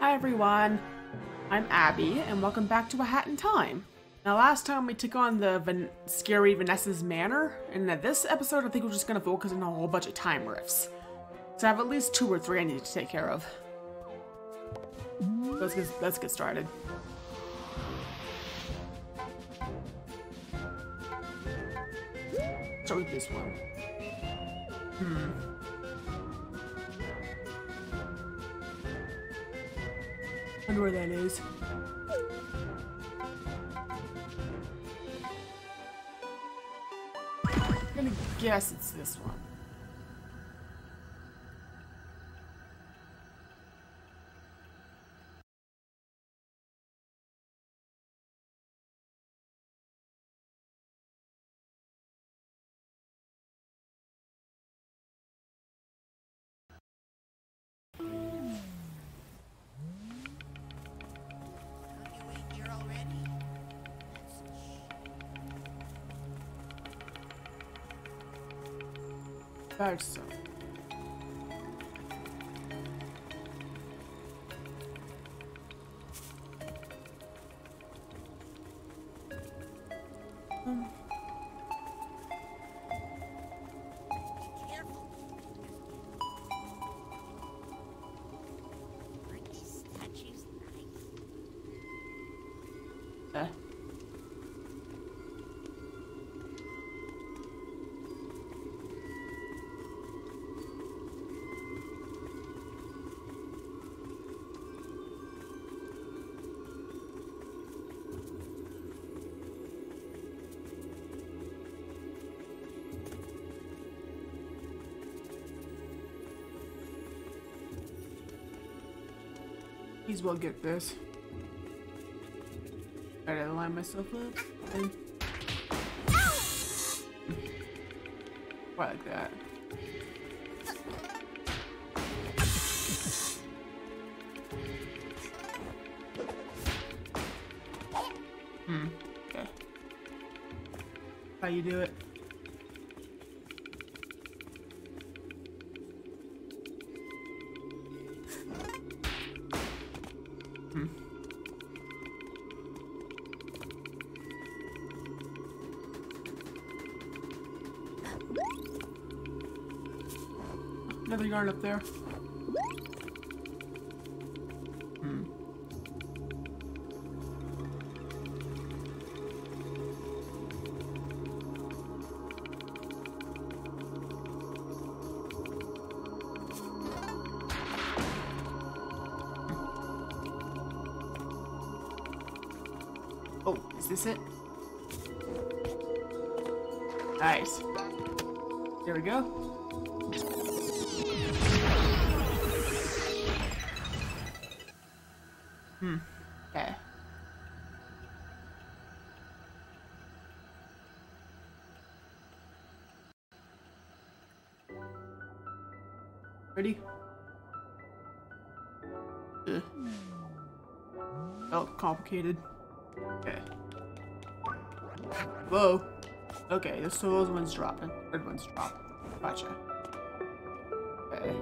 Hi everyone, I'm Abby, and welcome back to A Hat in Time. Now last time we took on the scary Vanessa's Manor, and in this episode I think we're just going to focus on a whole bunch of time rifts. So I have at least 2 or 3 I need to take care of. Let's get started. Start with this one. Wonder where that is. I'm gonna guess it's this one. That's so. Please well get this. Try to line myself up. And... Quite like that. Okay. How you do it? Another yarn up there. Oh, is this it? Nice. There we go. Okay. Ready? Oh, complicated. Okay. Whoa. Okay, so those ones dropping. Third one's dropping. Gotcha. Okay.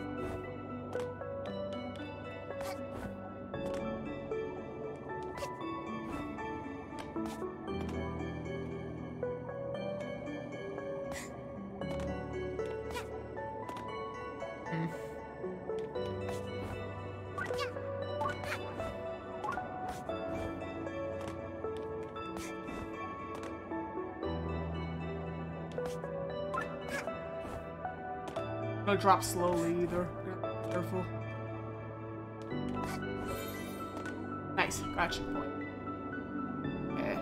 Don't drop slowly either. Yeah, careful. Nice, gotcha point. Okay.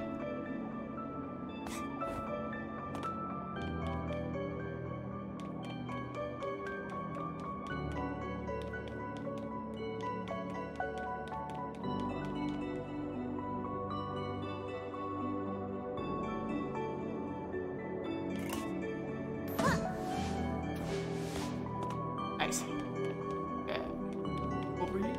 Nice. Okay. Over here.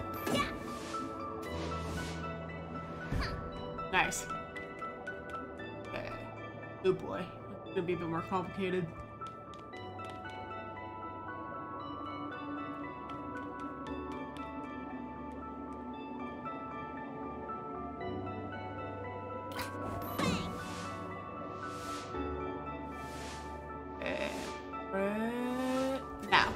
Nice. Oh boy, it's gonna be a bit more complicated. Now.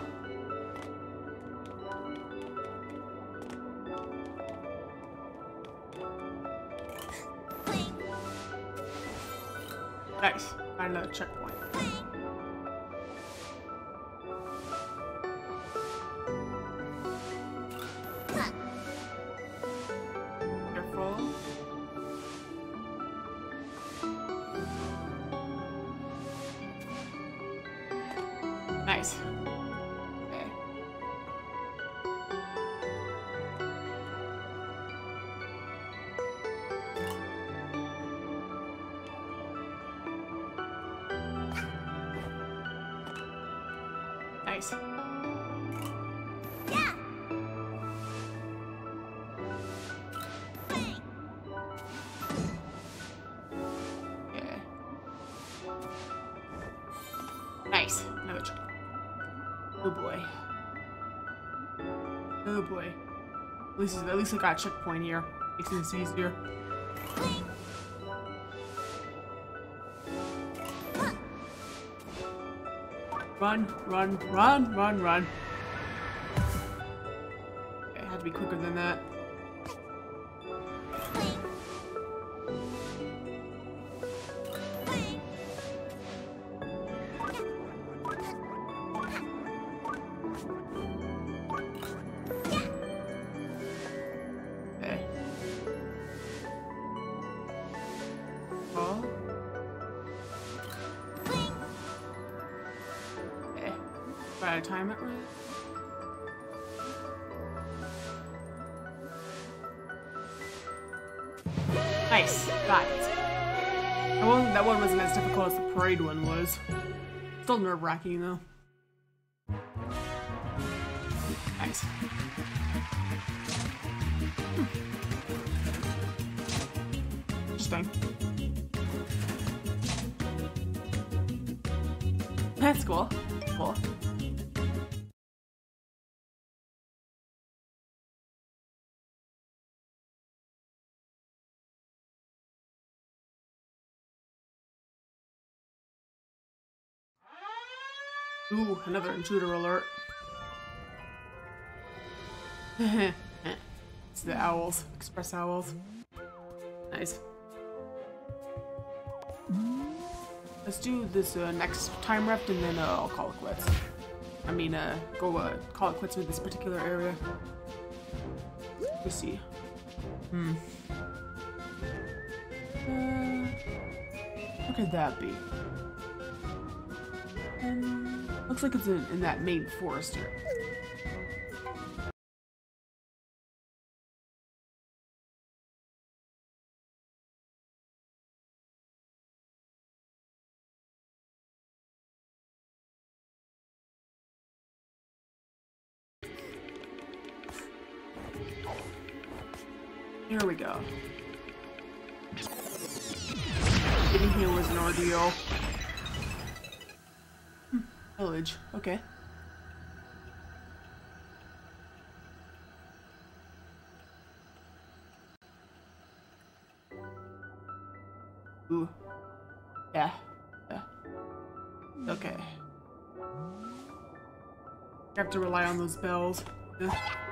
Nice. Find another checkpoint. Careful. Nice. Okay. Nice. Yeah. Okay. Nice. Another check. Oh boy. Oh boy. At least I got a checkpoint here. Makes this easier. Run, run, run, run, run. Okay, I had to be quicker than that. Okay. Oh. Okay. Try to time it right. Nice. Got it. That one wasn't as difficult as the parade one was. Still nerve-wracking though. Nice. Interesting. That's cool. Cool. Ooh, another intruder alert. It's the owls. Express owls. Nice. Let's do this next time rift and then I'll call it quits. I mean, go call it quits with this particular area. Let's see. What could that be? Looks like it's in that main forest here. Here we go. Getting here was an ordeal. Village, okay. Ooh. Yeah. Yeah. Okay. I have to rely on those bells. Yeah.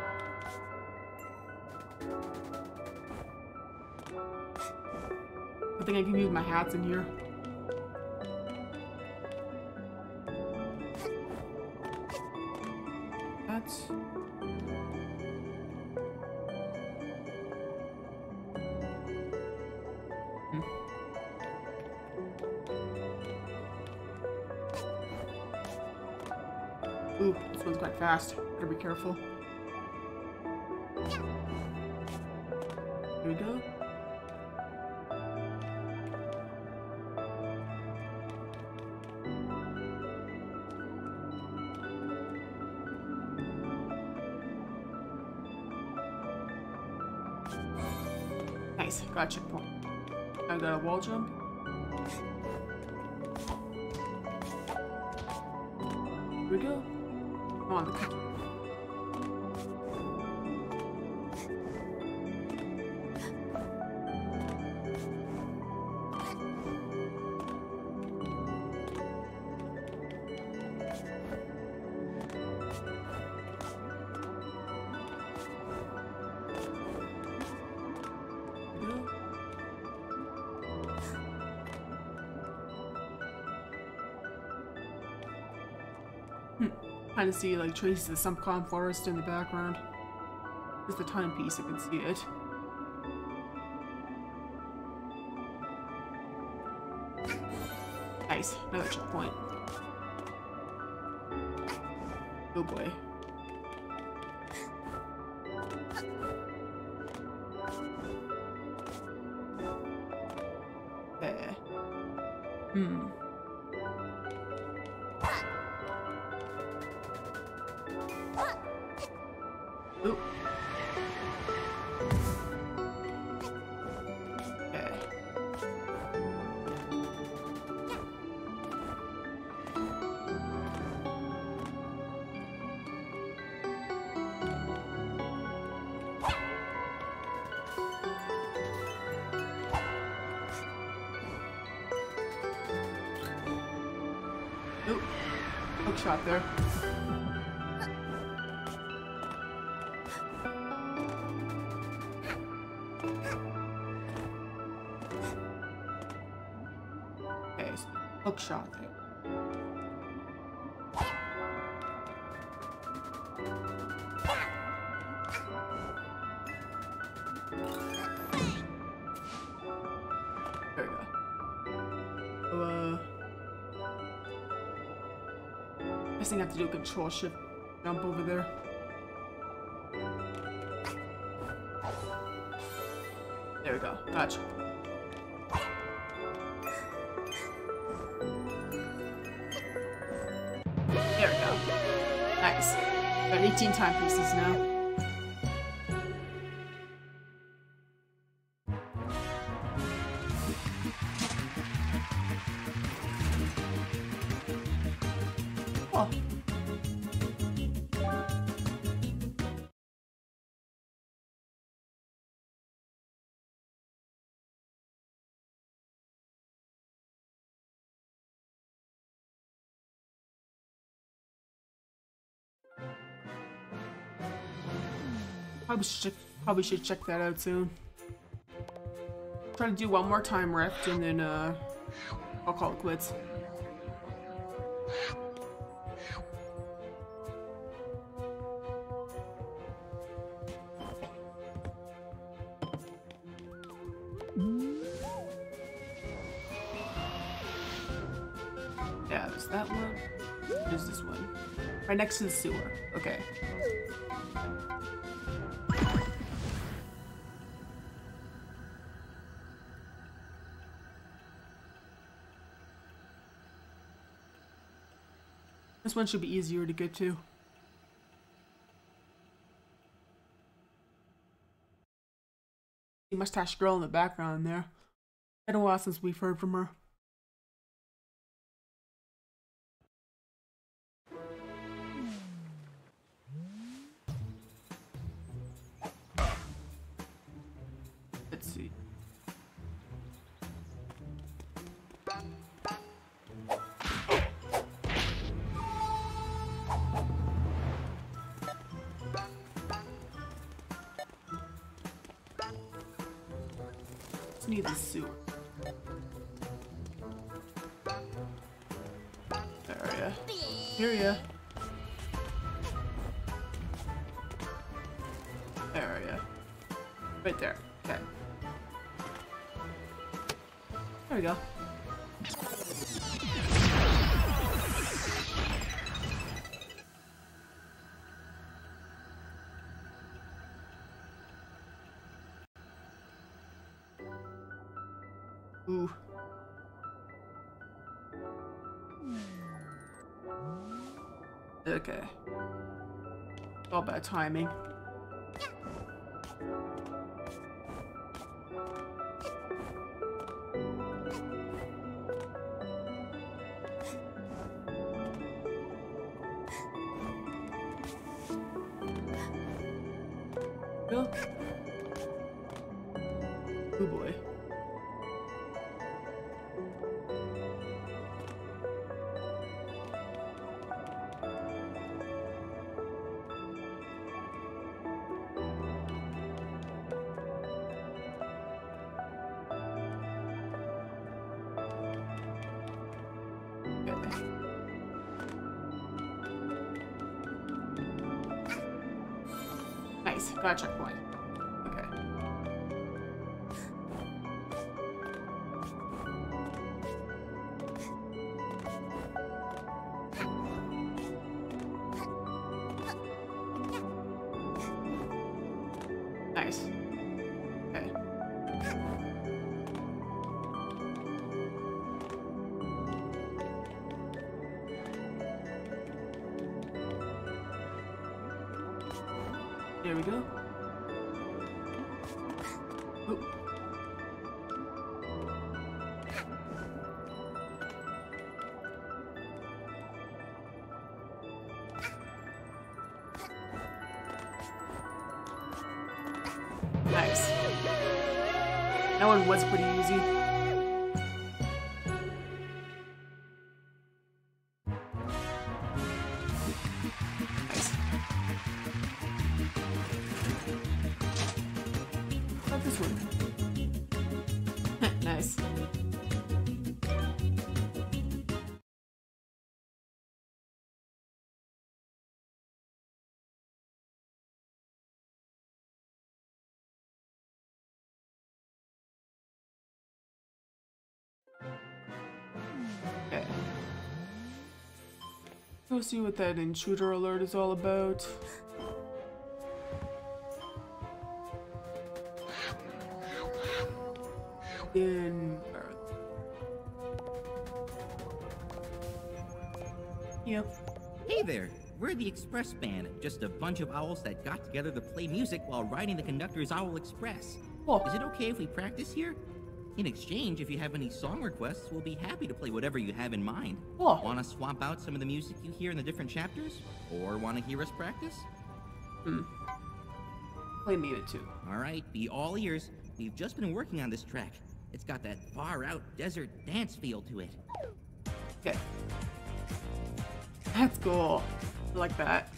I think I can use my hats in here. Hats. Ooh, this one's quite fast. Better be careful. Here we go. Nice, got a checkpoint. I got a wall jump. Here we go. Come on, the cookie. Kind of see like traces of some calm forest in the background. There's the timepiece, you can see it. Nice, another checkpoint. Oh boy. Hmm. Ooh. Okay. Ooh. Hook shot there. Hook shot there. There we go. So, guessing I have to do a control shift jump over there. There we go. Gotcha. There we go. Nice. Got 18 timepieces now. Oh. Probably should check that out soon. Try to do one more time rift and then I'll call it quits. Yeah, there's that one. There's this one. Right next to the sewer. Okay. This one should be easier to get to. The mustache girl in the background there. It's been a while since we've heard from her. Let's see. Need the sewer. There ya. Here ya. There ya. Right there. Okay. There we go. Ooh. Okay. All about timing. Go. Oh boy. Nice. Got a checkpoint. Okay. Nice. Okay. There we go. Oh. Nice. That one was pretty easy. Nice. Not this one. Nice. Okay. We'll see what that intruder alert is all about. Hey there, we're the Express Band, just a bunch of owls that got together to play music while riding the conductor's Owl Express. Oh. Is it okay if we practice here? In exchange, if you have any song requests, we'll be happy to play whatever you have in mind. Oh. Want to swap out some of the music you hear in the different chapters? Or want to hear us practice? Play me it too. Alright, be all ears. We've just been working on this track. It's got that far-out desert dance feel to it. Okay. That's cool. I like that.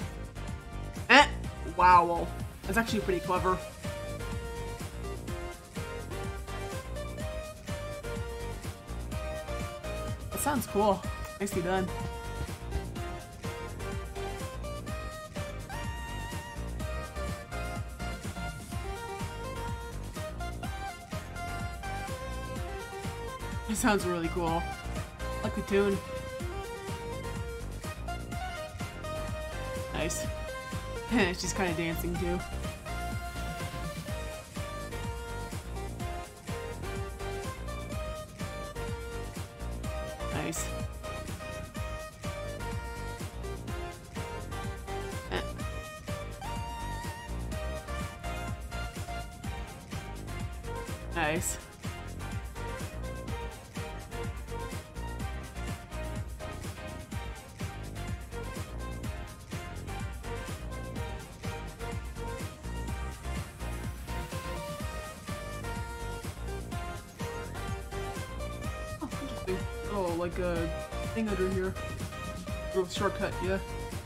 Wow. That's actually pretty clever. That sounds cool. Nicely done. It sounds really cool. I like the tune. Nice. She's kind of dancing too. Nice. Nice. Oh, like a thing under here. Little shortcut, yeah.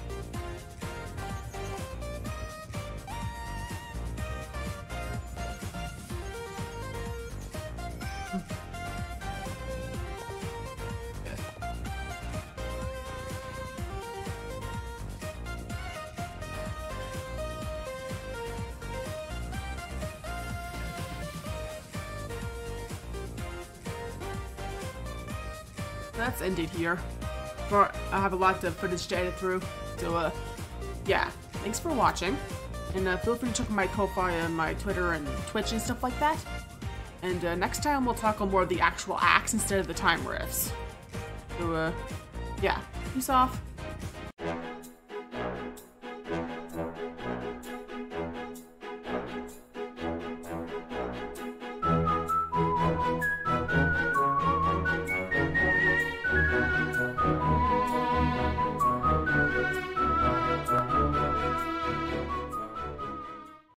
That's ended here. But I have a lot of footage to edit through. So, yeah. Thanks for watching. And feel free to check my Ko-Fi and my Twitter and Twitch and stuff like that. And next time we'll tackle more of the actual acts instead of the time riffs. So, yeah. Peace off.